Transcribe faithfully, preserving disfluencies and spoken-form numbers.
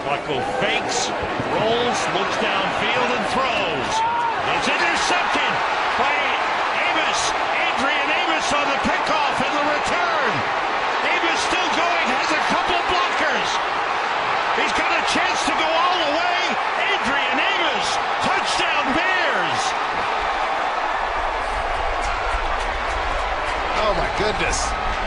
Michael fakes, rolls, looks downfield and throws. It's intercepted.